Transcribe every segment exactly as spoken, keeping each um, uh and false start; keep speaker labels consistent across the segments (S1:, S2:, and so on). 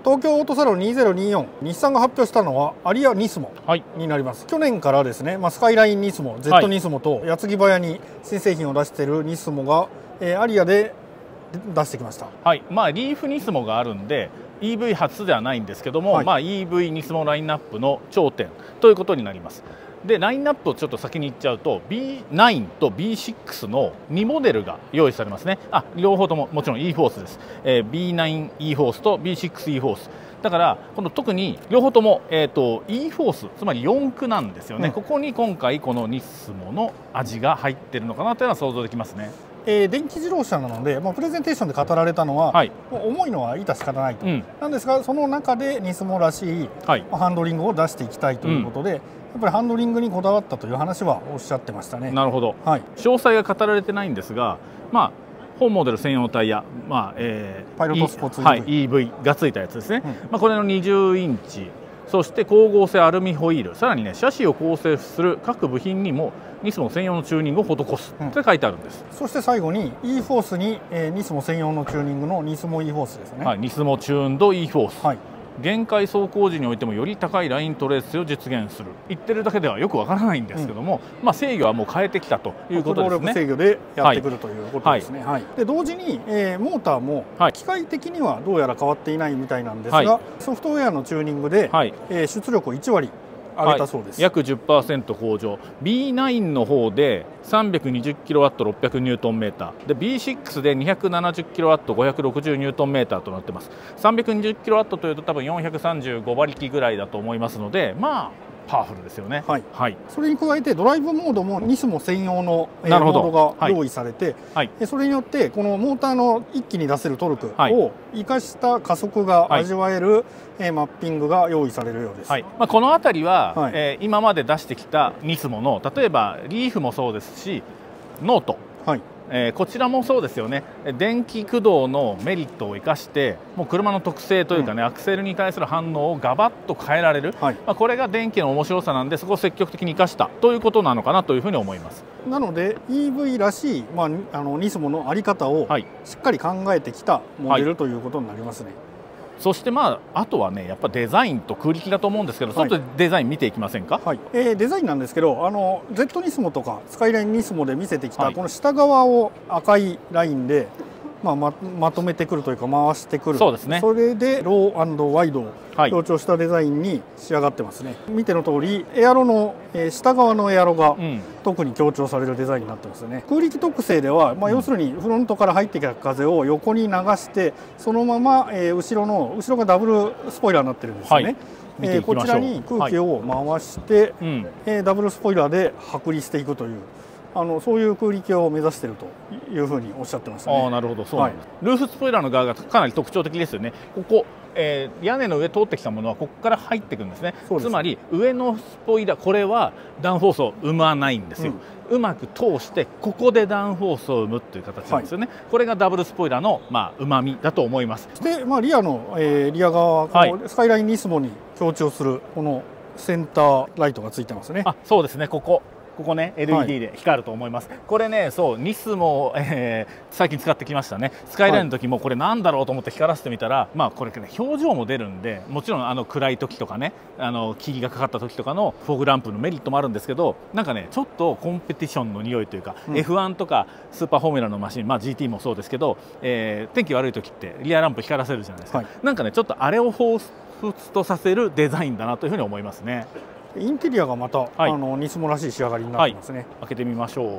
S1: 東京オートサロンにせんにじゅうよん、日産が発表したのはアリアニスモになります。はい、去年からですね、まあ、スカイラインニスモ、Z ニスモと矢継ぎ早に新製品を出しているニスモが、えー、アリアで出してきました。
S2: はい、まあリーフニスモがあるんで イーブイ 初ではないんですけども、はい、まあ イーブイ ニスモラインナップの頂点ということになります。でラインナップをちょっと先に言っちゃうと ビーナイン と ビーシックス のにモデルが用意されますね。あ、両方とももちろん E フォースです。えー、ビーナイン E フォースと ビーシックス E フォースだからこの特に両方とも、えー、と E フォースつまりよん駆なんですよね、うん、ここに今回このニスモの味が入ってるのかなというのは想像できますね。
S1: えー、電気自動車なので、まあ、プレゼンテーションで語られたのは、はい、重いのは致し方ないと、うん、なんですがその中でニスモらしい、はい、ハンドリングを出していきたいということで、うん、やっぱりハンドリングにこだわったという話はおっしゃってましたね。なるほど、はい、
S2: 詳細が語られてないんですが、まあ本モデル専用タイヤ、まあえー、
S1: パイロットスポーツ イーブイ、
S2: はい、イーブイ がついたやつですね、うん、まあこれのにじゅうインチ、そして光合成アルミホイール、さらにねシャシを構成する各部品にもニスモ専用のチューニングを施すって書いてあるんです、
S1: うん、そして最後に E フォースに、えー、ニスモ専用のチューニングのニスモ E フォースですね。
S2: はい、ニスモチューンド E フォース、はい、限界走行時においてもより高いライントレースを実現する。言ってるだけではよくわからないんですけども、うん、まあ制御はもう変えてきたということですね。
S1: 制御でやってくるということですね。はいはい、で同時に、えー、モーターも機械的にはどうやら変わっていないみたいなんですが、はい、ソフトウェアのチューニングで、はい、えー、出力をいちわり上げたそうです。
S2: はい、約 じゅっパーセント 向上。 ビーナイン の方で さんびゃくにじゅっキロワット ろっぴゃくニュートンメーターで ビーシックス で にひゃくななじゅっキロワット ごひゃくろくじゅうニュートンメーターとなってます。さんびゃくにじゅっキロワット というと多分よんひゃくさんじゅうごばりきぐらいだと思いますので、まあパワフルですよね。はい、はい、それに加えてドライブモードもニスモ専用のモードが用意されて、はい、それによってこのモーターの一気に出せるトルクを生かした加速が味わえる、はい、マッピングが用意されるようです。はい、まあ、この辺りは、はい、えー、今まで出してきたニスモの例えばリーフもそうですしノート、はい、えー、こちらもそうですよね。電気駆動のメリットを生かしてもう車の特性というかね、うん、アクセルに対する反応をガバッと変えられる、はい、まあこれが電気の面白さなんで、そこを積極的に生かしたということなのかなというふうに思います。
S1: なので イーブイ らしい、まあ、あのニスモの在り方をしっかり考えてきたモデル、はい、ということになりますね。
S2: そしてまああとはねやっぱデザインと空力だと思うんですけど、ちょっとデザイン見ていきませんか。
S1: はい、えー、デザインなんですけど、あの Z ニスモとかスカイラインニスモで見せてきた、はい、この下側を赤いラインで、まあ、ま, まとめてくるというか回してくる。そうですね。それでロー&ワイドを強調したデザインに仕上がってますね。はい、見ての通りエアロの、えー、下側のエアロが、うん、特に強調されるデザインになってますよね。空力特性では、まあ、要するにフロントから入ってきた風を横に流してそのまま、えー、後ろの後ろがダブルスポイラーになってるんですよね。はい、えー、こちらに空気を回して、はい、うん、えー、ダブルスポイラーで剥離していくという。あのそういう空力を目指しているというふうにおっしゃってましたね。
S2: ああ、なるほど、そうなんです。はい、ルーフスポイラーの側がかなり特徴的ですよね。ここ、えー、屋根の上通ってきたものはここから入ってくるんですね。つまり上のスポイラー、これはダウンフォースを生まないんですよ。うん、うまく通してここでダウンフォースを生むという形なんですよね。はい、これがダブルスポイラーのまあ旨味だと思います。
S1: で、まあリアの、えー、リア側はこのスカイラインニスモに強調するこのセンターライトがついてますね。
S2: あ、そうですね。ここ。ここね エルイーディー で光ると思います。はい、これね、そうニスモ、えー、最近使ってきましたね。スカイラインの時もこれなんだろうと思って光らせてみたら、はい、まあこれ、ね、表情も出るんで、もちろんあの暗い時とかね、あの霧がかかった時とかのフォグランプのメリットもあるんですけど、なんかねちょっとコンペティションの匂いというか、うん、エフワン とかスーパーフォーミュラのマシン、まあ ジーティー もそうですけど、えー、天気悪い時ってリアランプ光らせるじゃないですか。はい、なんかねちょっとあれを彷彿とさせるデザインだなというふうに思いますね。
S1: インテリアがまた、はい、あのニスモらしい仕上がりになってますね。はい、
S2: 開けてみましょう。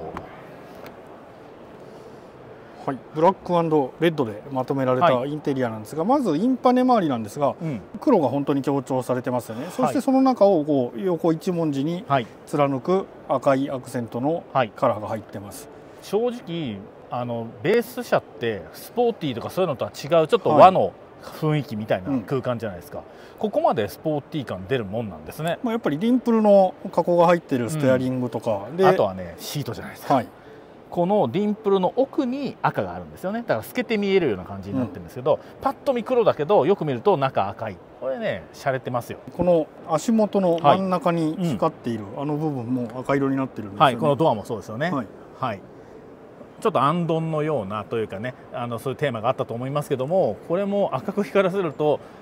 S1: はい、ブラック&レッドでまとめられたインテリアなんですが、はい、まずインパネ周りなんですが、うん、黒が本当に強調されてますよね。そしてその中をこう横一文字に貫く赤いアクセントのカラーが入ってます。
S2: はい、正直あのベース車ってスポーティーとかそういうのとは違うちょっと和の、はい、雰囲気みたいな空間じゃないですか。うん、ここまでスポーティー感出るもんなんですね。
S1: まあやっぱりディンプルの加工が入っているステアリングとかで、
S2: うん、あとはねシートじゃないですか。はい、このディンプルの奥に赤があるんですよね。だから透けて見えるような感じになってるんですけど、うん、パッと見黒だけどよく見ると中赤い。これね洒落てますよ。
S1: この足元の真ん中に光っている、はい、うん、あの部分も赤色になってるんですよね。
S2: はい、このドアもそうですよね。はい、はい、ちょっとアンドンのようなというかね、あのそういうテーマがあったと思いますけども、これも赤く光らせると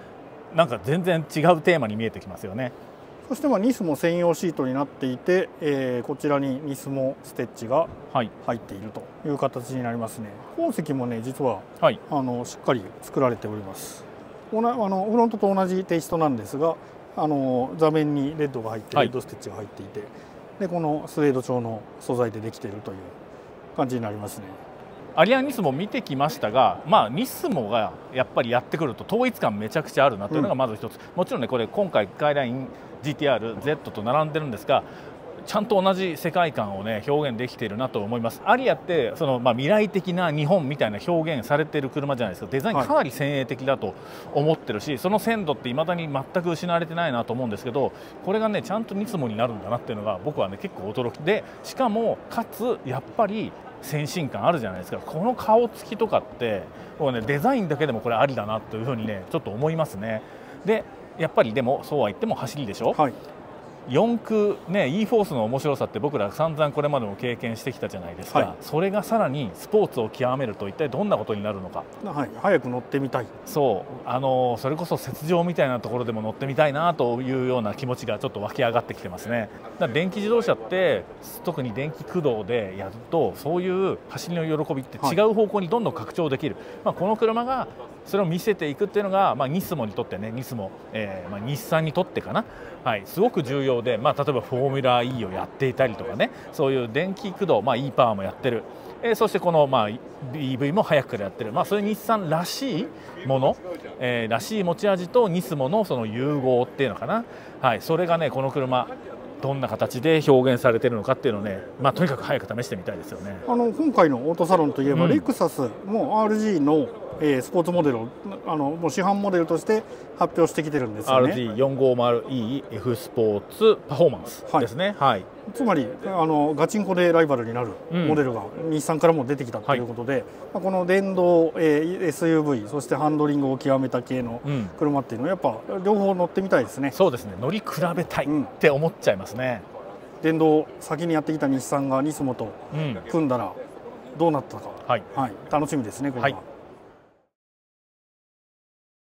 S2: なんか全然違うテーマに見えてきますよね。
S1: そしてまあニスモ専用シートになっていて、えー、こちらにニスモステッチが入っているという形になりますね。本席もね実は、はい、あのしっかり作られております。おなあのフロントと同じテイストなんですが、あの座面にレッドが入って、レッドステッチが入っていて、でこのスウェード調の素材でできているという感じになりますね。
S2: アリアンニスモ見てきましたが、まあ、ニスモがやっぱりやってくると統一感めちゃくちゃあるなというのがまず一つ、うん、もちろんねこれ今回スカイライン ジーティーアールゼット と並んでるんですが、ちゃんと同じ世界観をね表現できているなと思います。アリアってその、まあ、未来的な日本みたいな表現されている車じゃないですか。デザインかなり先鋭的だと思ってるし、はい、その鮮度っていまだに全く失われてないなと思うんですけど、これがねちゃんとニスモになるんだなっていうのが僕はね結構驚きで、しかもかつやっぱり先進感あるじゃないですか。この顔つきとかってもう、ね、デザインだけでもこれありだなというふうにねちょっと思いますね。でやっぱりでもそうは言っても走りでしょ、はい、よん駆ね イーフォースの面白さって僕ら散々これまでも経験してきたじゃないですか、はい、それがさらにスポーツを極めると一体どんなことになるのか、
S1: はい、早く乗ってみたい。
S2: そうあのそれこそ雪上みたいなところでも乗ってみたいなというような気持ちがちょっと湧き上がってきてますね。だから電気自動車って特に電気駆動でやるとそういう走りの喜びって違う方向にどんどん拡張できる、はい、まあ、この車がそれを見せていくっていうのが、まあ、ニスモにとってねニスモ、えーまあ、日産にとってかな、はい、すごく重要で、まあ、例えばフォーミュラー E をやっていたりとかね、そういう電気駆動、まあ、E パワーもやってる、えー、そしてこの、まあ、イーブイ も早くからやってる、まあ、そういう日産らしいもの、えー、らしい持ち味とニスモのその融合っていうのかな、はい、それがねこの車どんな形で表現されているのかっていうのをね、まあ、とにかく早く試してみたいですよね。
S1: あの今回のオートサロンといえば、うん、レクサスも アールジー のえー、スポーツモデルをあのもう市販モデルとして発表してきてるんですよね。
S2: アールジーよんごーまるイーエフ スポーツパフォーマンスですね、はいはい、
S1: つまりあのガチンコでライバルになるモデルが日産からも出てきたということで、うん、この電動、えー、エスユーブイ そしてハンドリングを極めた系の車っていうのはやっぱ両方乗ってみたいですね。
S2: そうですね、乗り比べたいって思っちゃいますね、
S1: うん、電動先にやってきた日産がニスモと組んだらどうなったか、はいはい、楽しみですねこれは。はい。